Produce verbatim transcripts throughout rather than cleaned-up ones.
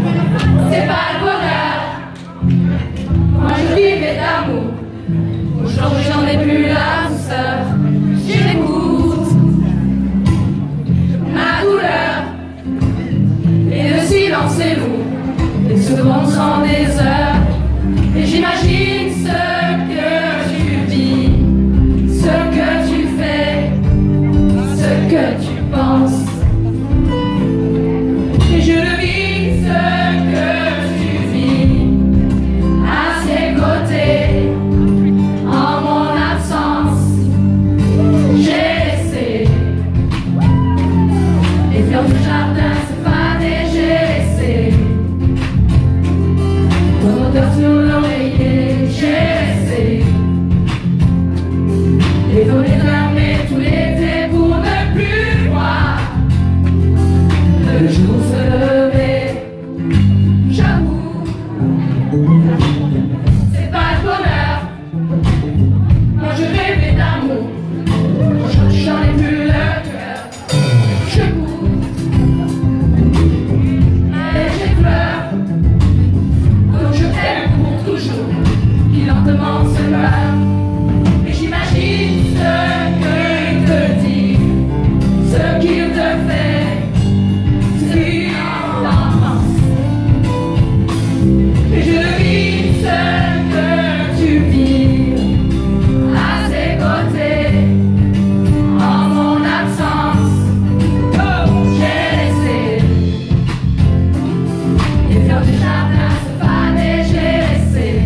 c'est pas le bonheur. Moi je vivais d'amour. Aujourd'hui j'en ai plus la douceur. J'écoute ma douleur. Et le silence est lourd. Les secondes sont des heures. Et j'imagine ce que tu vis, ce que tu fais, ce que tu penses. Et je le vis, ce que tu vis, à ses côtés, en mon absence. J'ai laissé les fleurs du jardin se faner, j'ai laissé ton odeur sur l'oreiller, j'ai laissé les volets fermés tout l'été pour ne plus voir le jour se lever. J'avoue, c'est pas le bonheur. Moi je rêvais d'amour, j'en ai plus le cœur. Je cours et j'effleure, donc je t'aime pour toujours, qui lentement se meurt. Et j'imagine ce qu'il te dit, ce qu'il te fait, ce qu'il en pense. Et je le vis, ce que tu vis, à ses côtés, en mon absence. Oh, j'ai laissé les fleurs du jardin se faner, j'ai laissé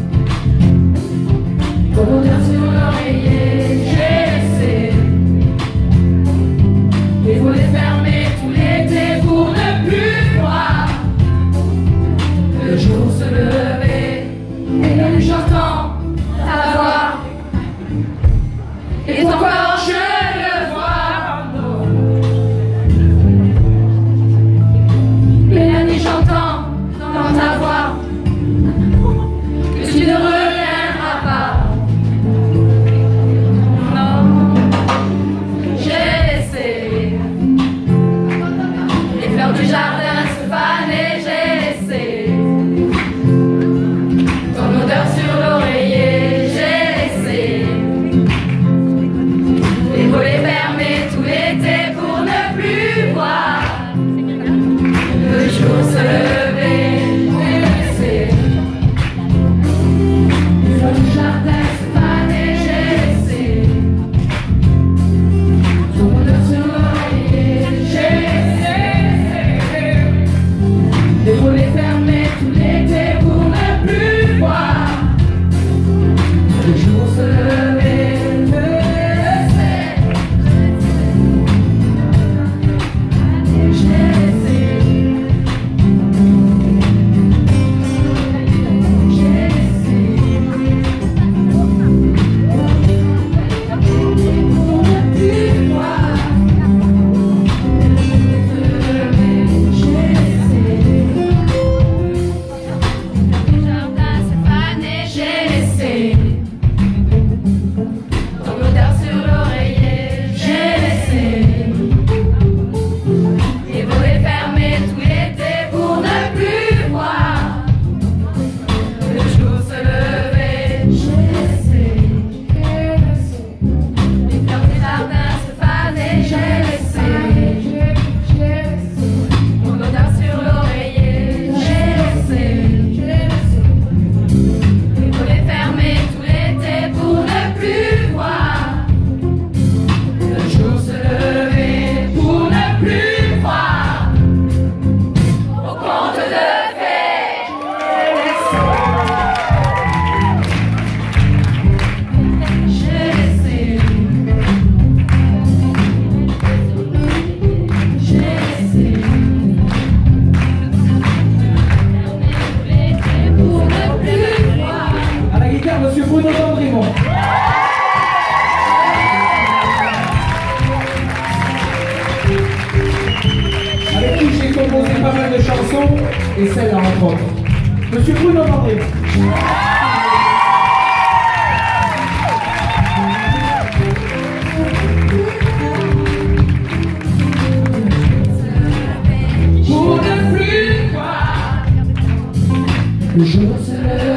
ton odeur sur l'oreiller, j'ai laissé les volets fermés tout l'été pour ne plus voir le jour se lever. Et la nuit j'entends ta voix, et ton corps je le vois. Et la nuit j'entends dans ta voix que tu ne reviendras pas. Non, j'ai laissé les fleurs du jardin se faner, j'ai laissé ton odeur sur l'oreiller, j'ai laissé les volets fermés tout l'été pour ne plus voir le jour se lever. J'ai laissé les fleurs du jardin se faner, j'ai laissé ton odeur sur l'oreiller, j'ai laissé les volets fermés tout l'été pour ne plus voir le jour se lever. Je laissé, j'ai laissé, j'ai laissé pour ne plus voir se lever. J'ai laissé le jardin se faner, j'ai laissé ton odeur sur l'oreiller, j'ai laissé les volets fermés tout l'été pour ne plus voir le jour se lever. J'ai laissé les fleurs du jardin se faner, j'ai laissé ton odeur sur l'oreiller, j'ai laissé les volets fermés tout l'été pour ne plus voir le jour se lever, pour ne plus voir au conte de fées. J'ai laissé, j'ai laissé pour ne plus voir. À la guitare, monsieur Bruno Dandrimont. Avec qui j'ai composé pas mal de chansons, et celle-là entre autres. Monsieur Bruno Dandrimont. Pour ne plus voir Le jour se lève.